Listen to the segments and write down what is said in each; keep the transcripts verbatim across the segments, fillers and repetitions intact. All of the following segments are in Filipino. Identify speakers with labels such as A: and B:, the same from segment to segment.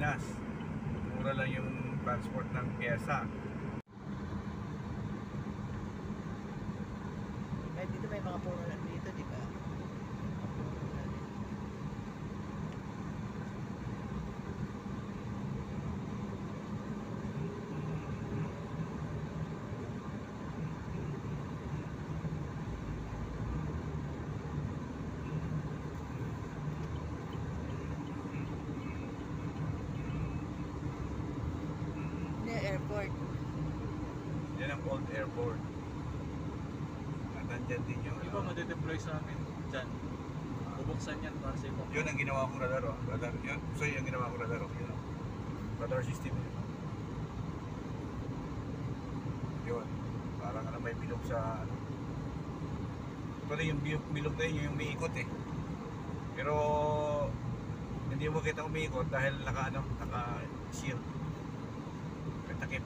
A: Pilipinas. Mura lang yung transport ng pyesa.
B: May dito may mga puno lang dito, di ba? Airport.
A: Yan ang old airport. At nandyan din yung...
C: Di ba madedeploy sa amin dyan? Bubuksan yan para sa ibang.
A: Yun ang ginawa kong radar, oh. Radar, yun. So yun ang ginawa kong radar, oh. Yun, oh. Radar system yun. Yun. Parang ano, may bilog sa ano. Ito yung bilog na yun, yung umiikot eh. Pero hindi mo kita umiikot dahil naka ano, naka shield. Takip.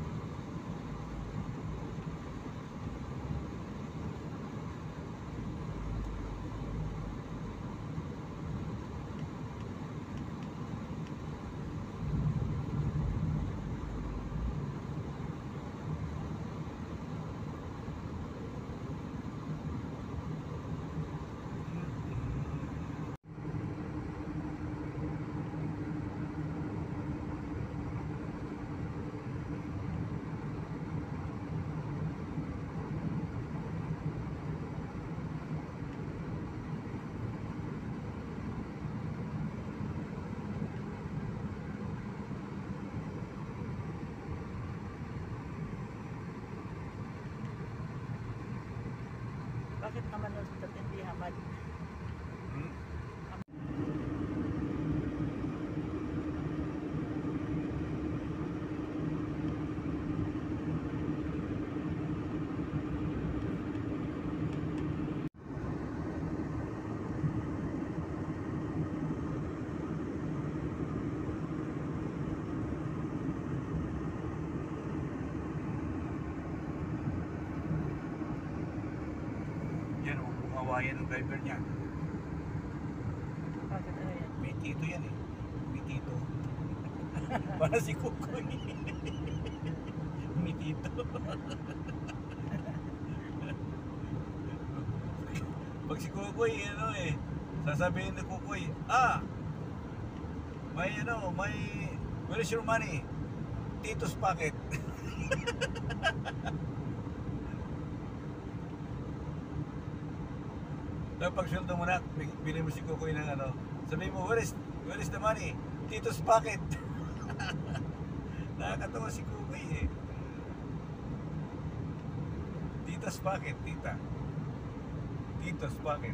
B: Bakit naman nun sa hindi hamad?
A: Hmm? Yan, oh, kawayan ng driver niya.
B: Bakit ano yan?
A: May tito yan eh. May tito. Para si Kukoy. May tito. Pag si Kukoy, ano eh, sasabihin ni Kukoy, ah, may ano, may, where is your money? Tito's pocket. Tapos pag sweldo mo na, bili mo si Kukoy ng ano, sabihin mo, where is, where is the money? Tito's pocket. Nakakatawa si Kukoy eh. Tita's pocket, tita. Tito's pocket.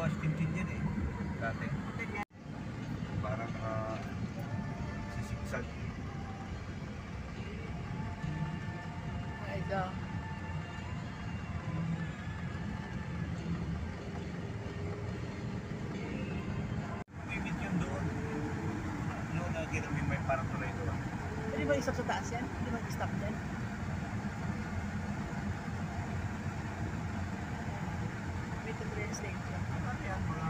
A: ginagawa sa Tintin yan eh. Dati. Parang uh, sisiksag.
B: Ay, ito.
A: Limit yun doon. Ano, nakikita mo yung may parang tulay doon.
B: Pwede ba isap sa taas yan? Hindi ba i-stop yan? Wait to train station.
A: Ano yan, mga...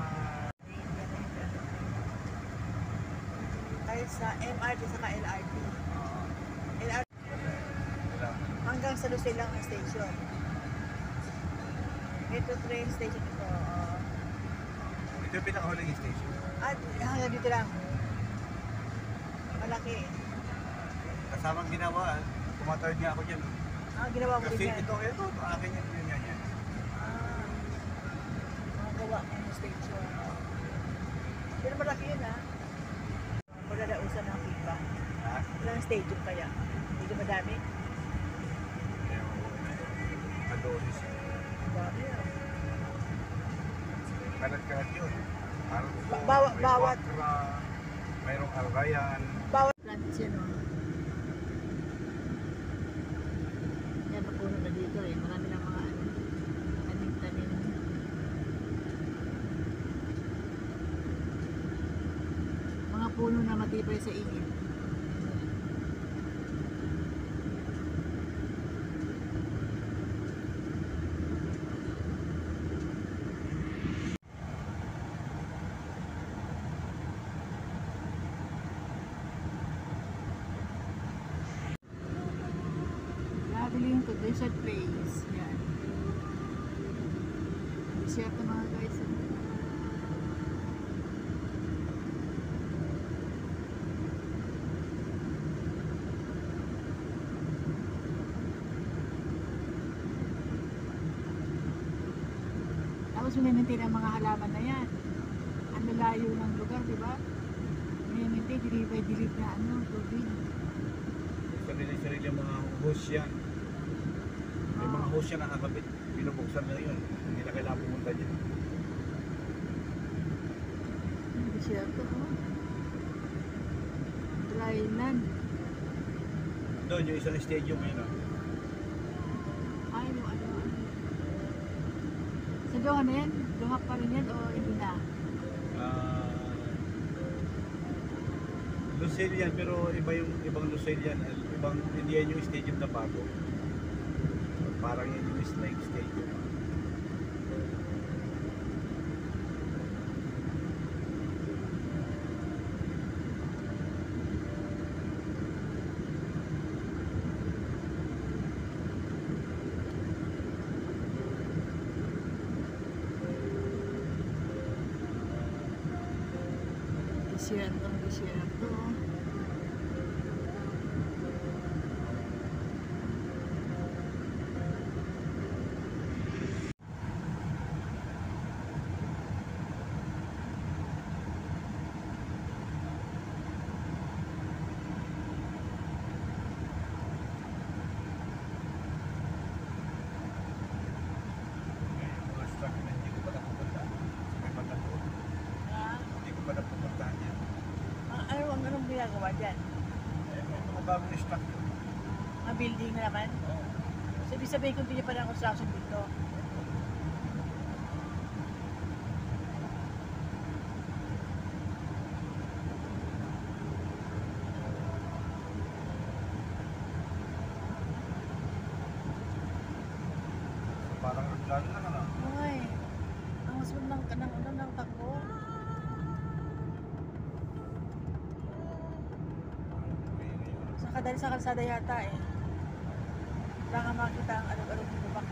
B: Kahit sa M R T saka L R T. L R T
A: Wala.
B: hanggang sa Lucille lang ang station. Metro train station ito. Uh,
A: Ito yung pinakahuling station.
B: at hanggang dito lang. Malaki.
A: Kasamang ginawa, pumatawid nga ako dyan.
B: Ah, ginawa mo
A: Kasi
B: din yan.
A: ito, ito, ito, akin yan, yun yan, yan.
B: Ah, mga gawa ng station. Pero malaki yun ha. Pagdadausan ng feedback.
A: Ha?
B: Ilang stadium kaya? Hindi madami?
A: Adonis.
B: Dami ah.
A: Kalat-kalat yun. Arco,
B: Ba- bawa-
A: may
B: bawat-
A: Wakra, mayroong Alrayan.
B: Bawat planets yan o. Yan, papuno na dito eh. Marami ng mga ano, tanim-tanim. Mga puno na matibay sa init. Traveling to desert place. Yan. Desert na mga guys. eh. Tapos minimintin ang mga halaman na yan. Ang layo ng lugar, di ba? Minimintin, dilib by dilib na ano, tubig.
A: Sarili-sarili yung mga hose yan. May mga hose yan nakakabit. Binubuksan na yun. Hindi na kailangan pumunta dyan.
B: Hindi siya ito, oh. Dry land.
A: Doon yung isang stadium yun. Oh.
B: Ay, no, ano, ano. Sa Doha na yan? Doha pa rin yan o hindi na?
A: Ah, Lucille yan, pero iba yung ibang Lucille yan. Ibang, hindi yan yung stadium na bago. Parang yan yung Snake Stadium.
B: Desierto, desierto.
A: Yung mga stock na hindi ko pa napupunta. May pagkatuon.
B: Ah,
A: Hindi ko pa napupunta yan.
B: ah, ano, ang anong ginagawa dyan?
A: Eh, may mga bagong stock yun.
B: Mga building na naman?
A: Oo.
B: So, ibig sabihin, continue pa ng construction dito.
A: So, parang nagplano lang ano.
B: Ay, ang maswag ng, ng, ng, ng takbo.
A: May na yun.
B: Sa kadali sa kalsada yata eh. Wala nga makita ang alog-alog ng lubak.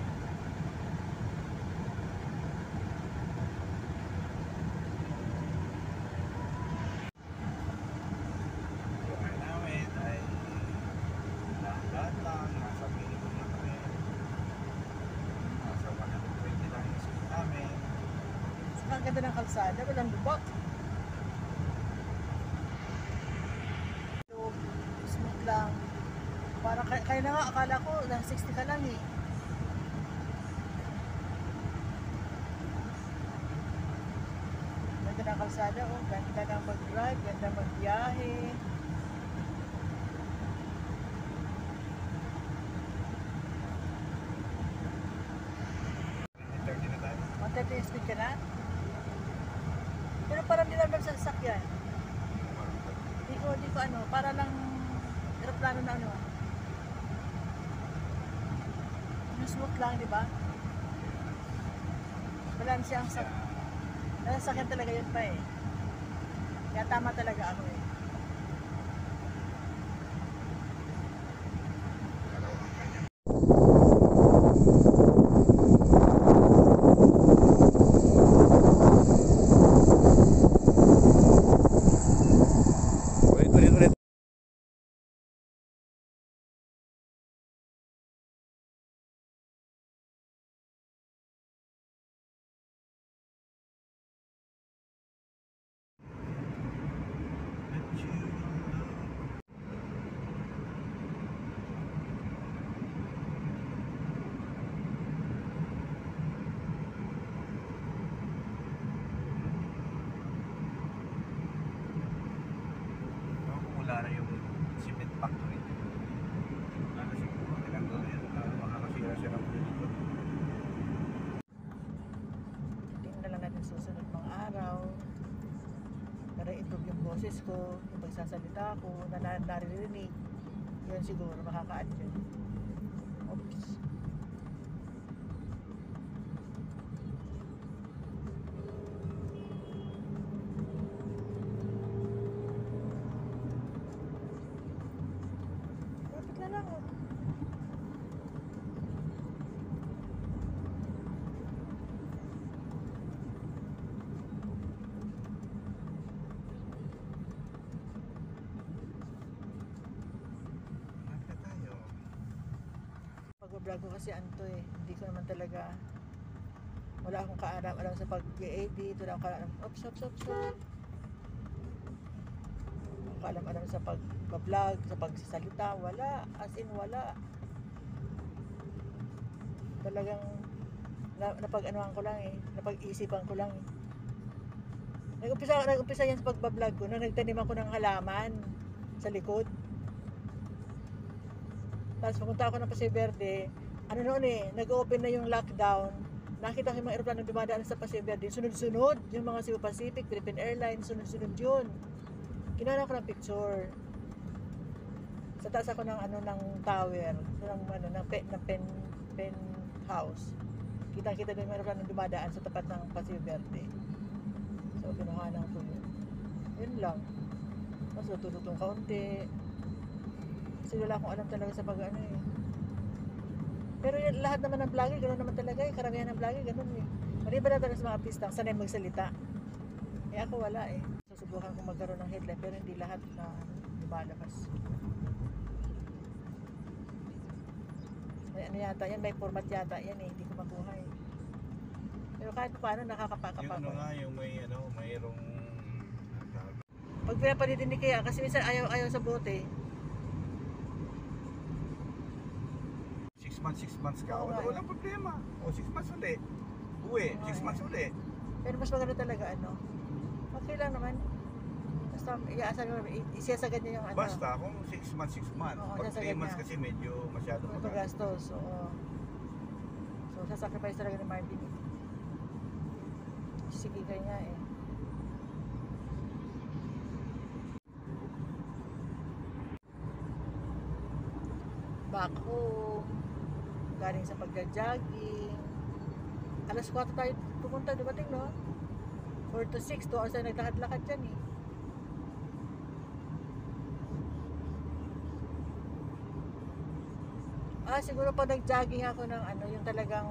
A: Buhay namin ay lahat lang, nasa minimum na kami. Nasa one hundred twenty lang yung speed namin.
B: Sa ganda ng kalsada, walang lubak. So, smooth lang. Parang kaya, kaya na nga, akala ko nasa sixty ka lang eh. ganda ng kalsada, oh. Ganda ng mag-drive, ganda magbiyahe.
A: thirty na tayo.
B: one thirty speed ka na? Pero parang di naman sa sasakyan. Di ko, di ko ano, para lang aeroplano na ano. Yung smooth lang, di ba? Balanse ang sak. Nasasakyan talaga yun pa eh. Kaya tama talaga ako eh.
A: Ulit, ulit, ulit. Wala na yung cement factory. Wala na siguro. Kailangan doon yun. Uh, makakasira siya ng dito.
B: Tingnan na lang natin susunod mga araw. Para improve yung boses ko, yung pagsasalita ko, na na- naririnig. Yun siguro makaka-add yun. Oops. Lapit na lang oh.
A: Lapit tayo.
B: Pag-vlog ko kasi anto eh, hindi ko naman talaga, wala akong kaalam-alam sa pag-edit, wala akong kaalam, oops, oops, oops, oops. Wala akong kaalam-alam sa pag-vlog, sa pagsasalita, wala, as in wala. Talagang, na, napag-anuhan ko lang eh, napag-isipan ko lang eh. Nag-umpisa, nag-umpisa yan sa pag-vlog ko, na nagtanim ako ng halaman sa likod. Tapos pumunta ako ng Pasay Verde, ano noon eh, nag-open na yung lockdown. Nakita ko yung mga aeroplano dumadaan sa Pasay Verde, sunod-sunod, yung mga Cebu Pacific, Philippine Airlines, sunod-sunod yun. Kinuha ko ng picture. Sa taas ako ng ano ng tower, ng ano ng pen ng pen, pen house. Kita-kita din yung mga aeroplano dumadaan sa tapat ng Pasay Verde. So kinuha ko yun. Yun lang. Tapos tututong kaunti. Kasi wala akong alam talaga sa pag ano eh. Pero yun, lahat naman ng vlogger, gano'n naman talaga eh. Karamihan ng vlogger, gano'n eh. Maliban na talaga sa mga artista, sanay magsalita. Eh ako wala eh. Susubukan kong magkaroon ng headline, pero hindi lahat na lumalabas. May ano yata yan, may format yata yan eh. Hindi ko makuha eh. Pero kahit paano, nakakapaka
A: Yung
B: pa
A: ano
B: ako.
A: nga, yung may ano, mayroong
B: Pag pinapanidinig kaya, kasi minsan ayaw, ayaw sa bote.
A: six months, six months ka.
B: Oo
A: Wala,
B: nga,
A: walang problema. O six months uli. Uwi,
B: Oo
A: six
B: nga,
A: months uli.
B: Pero mas maganda talaga ano. Okay lang naman. Basta iaasan mo, i- isasagad niya yung ano.
A: Basta kung six months, six months.
B: Oo,
A: Pag
B: sasagad
A: three months
B: niya.
A: kasi medyo masyado
B: May
A: magastos.
B: pagastos. Oo. So, sasacrifice talaga ni Marvin. eh. Sige kaya nga eh. Back home. Galing sa pagja-jogging. Alas kwatro tayo pumunta, dumating no? four to six, two hours tayo naglakad-lakad dyan eh. Ah, siguro pag nag-jogging ako ng ano, yung talagang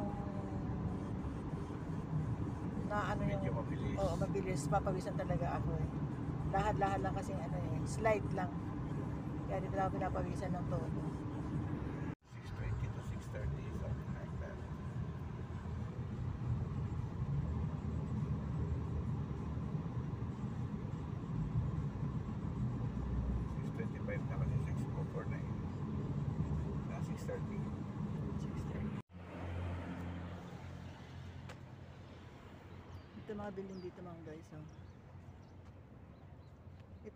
B: na ano yung
A: Medyo mabilis.
B: oo, mabilis, papawisan talaga ako eh. Lahad-lahad lang kasi ano eh, slide lang. Kaya dito lang ako pinapawisan ng todo.
A: six twenty to six thirty, something like that. six twenty-five na kasi six oh four na yun. Na six thirty.
B: Ito mga building dito mga guys. Oh.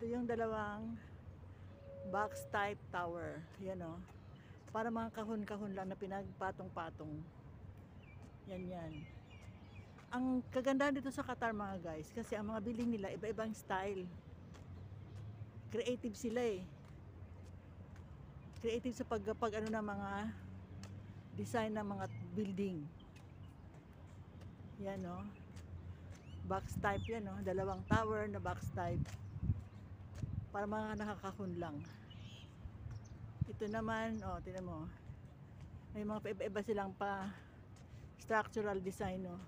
B: Ito yung dalawang box type tower. Yan o. Para mga kahon-kahon lang na pinagpatong-patong. Yan yan. Ang kagandahan dito sa Qatar mga guys, kasi ang mga building nila iba-ibang style. Creative sila eh. Creative sa pag, pag ano na mga design ng mga building. Yan o. Box type yan o. Dalawang tower na box type. Para mga nakakahon lang. Ito naman, oh, tingnan mo. May mga iba-iba silang pa structural design, oh.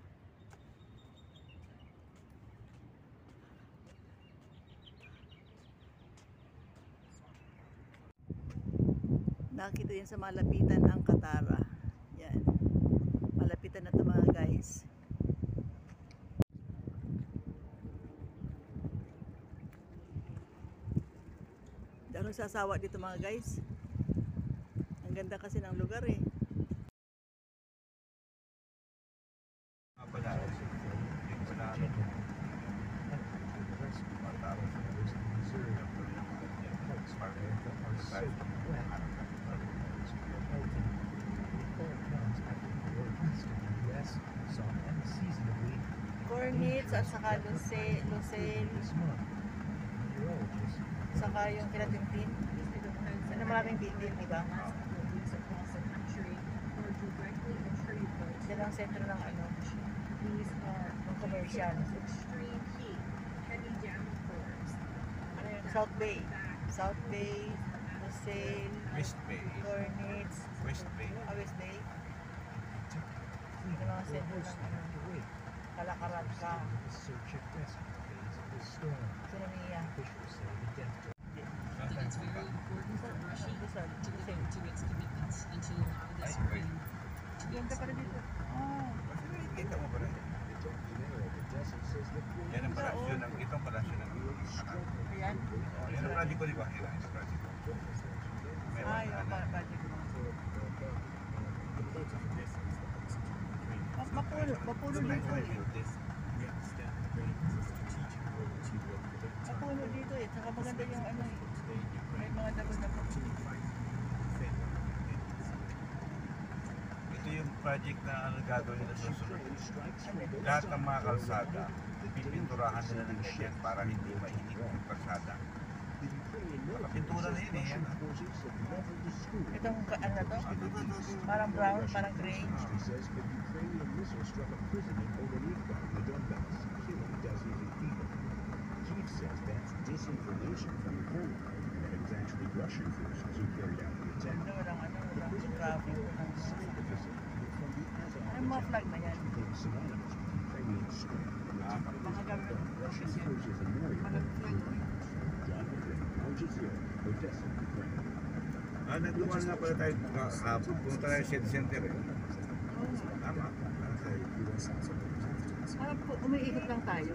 B: Nakita yan sa malapitan ang Katara. Yan. Malapitan na ito mga guys. Hindi ako nagsasawa dito mga guys. Ang ganda kasi ng lugar eh.
A: Ah, pala. Yung pala, ano, matapos.
B: Cornets at saka Lucel, Lucel, saka yung Kinatintin. Ano maraming building, di ba? Yan ang sentro ng ano, ng commercial. Ano yun? South Bay. South Bay, Lucel,
A: West Bay.
B: Cornets,
A: West Bay.
B: ah, West Bay. Yung mga sentro ng ano, Kalakaran ka, Sinamiya.
D: It's very important for Russia
B: Luzon,
D: to live
B: Lucel.
D: up to its commitments and to allow this
A: Ay, wait.
D: Ukraine to be
B: Ganda pala dito. Oh,
A: Kasi nakikita mo ba rin? Yan ang palasyo ng, itong palasyo ng
B: ayan.
A: Oh, yan ang project ko, di ba? Yan ang project ko. May
B: Ah,
A: one,
B: yung
A: ano,
B: pa- project mo. Ma- Mapuno, mapuno
A: Doon lang
B: dito
A: yung
B: eh.
A: building.
B: Mapuno dito eh. Saka maganda yung ano eh. May mga dabo-dabo.
A: Ito yung project na ano gagawin nila susunod. Lahat ng mga kalsada, pipinturahan nila ng ganyan para hindi mainit yung kalsada. Pintura na yun eh. Yan.
B: Itong ka- ano na to? Parang brown, parang gray.
E: Kyiv says that's disinformation from Poland, that it was actually Russian forces who carried out the attack.
B: Ano, walang ano, walang traffic. Walang...
E: Inside the facility from the Azov
B: Ano yung mga flag na yan?
E: became synonymous with Ukrainian strength.
A: Ah,
B: Mga gamit.
E: Russian forces in Mariupol. John McClain, Al Jazeera, Odessa, Ukraine.
A: Ah, nagduman nga pala tayo kahapon. Punta tayo sa center eh. Tama.
B: Parang po, umiikot lang tayo.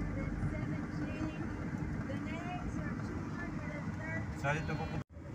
A: Sa dito po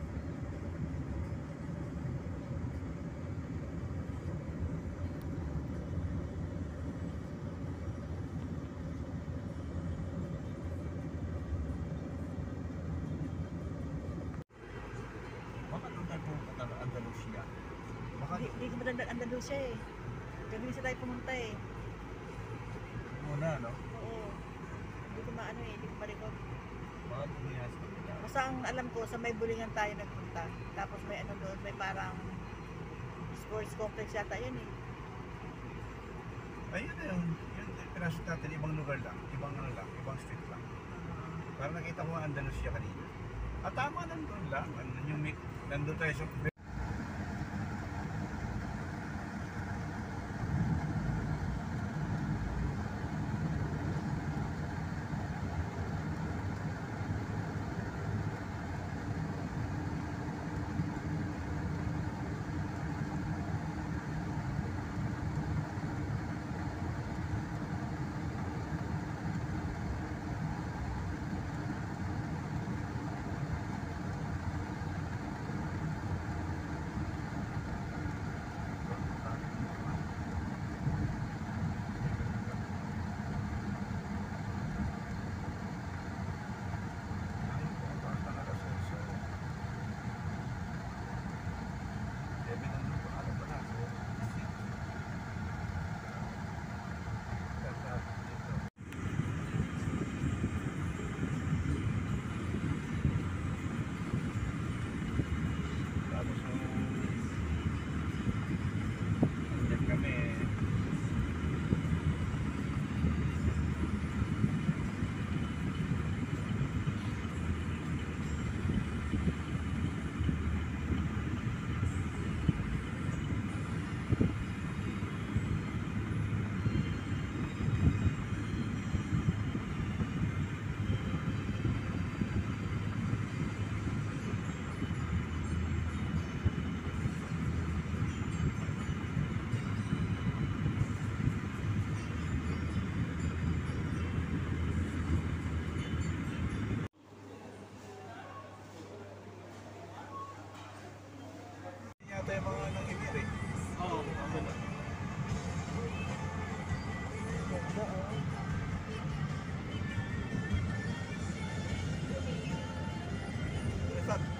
A: Bakit ang tayo pumunta ng Andalusia? Baka
B: Hindi, hindi ko matandaan Andalusia eh. Gabi sa tayo pumunta eh.
A: muna, no?
B: Oo. Hindi ko maano eh, hindi ko ma-record.
A: Baka bumiyas ka nila.
B: Basta ang alam ko, sa may bulingan tayo nagpunta. Tapos may ano doon, may parang sports complex yata yun eh.
A: Ayun na yun. Yun, pinasok natin, ibang lugar lang. Ibang ano lang, ibang street lang. Para nakita ko ang Andalusia kanina. At tama, nandun lang. Nandun yung, mi- nandun tayo sa...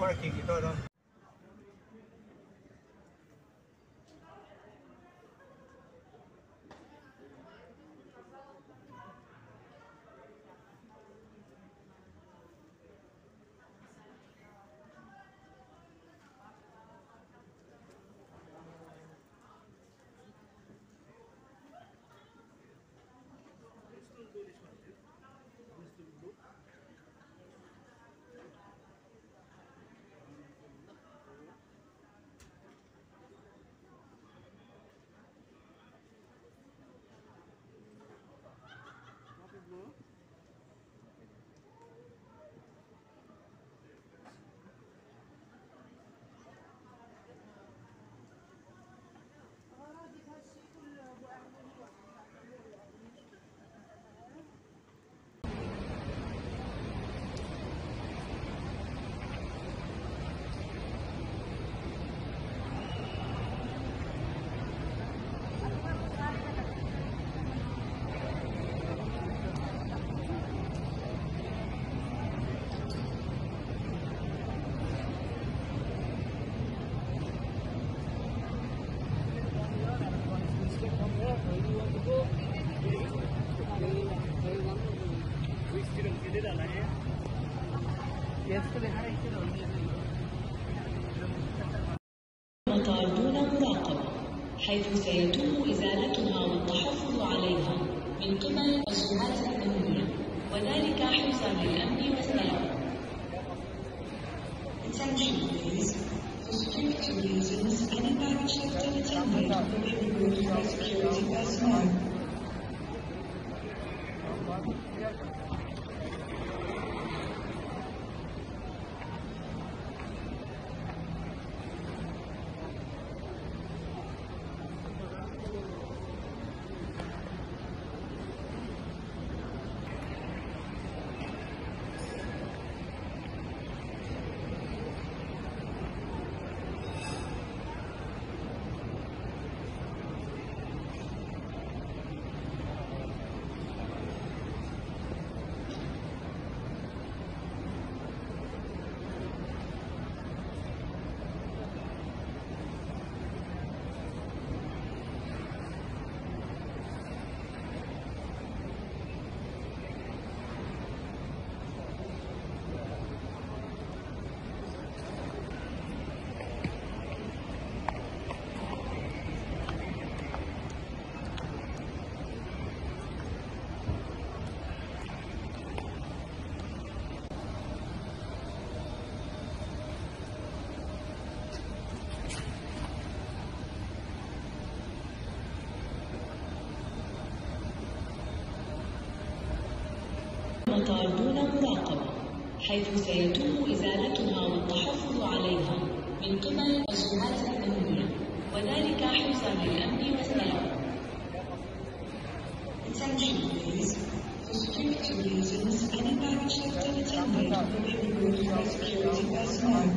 A: parking ito, no?
F: مطار دون مراقبة، حيث سيتم إزالتها والتحفظ عليها من قبل الجهات الأمنية، وذلك حفظا للأمن والسلام. Attention please. For security reasons, any parachuted attendant will be removed by security personnel. مطار دون مراقبة، حيث سيتم إزالتها والتحفظ عليها من قبل الجهات الأمنية، وذلك حفظا للأمن والسلام. Attention please. For security reasons, any parachuted attendant will be removed by security personnel.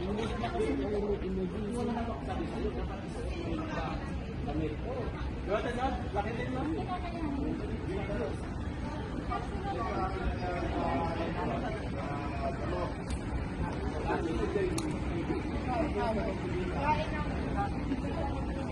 G: Kain ng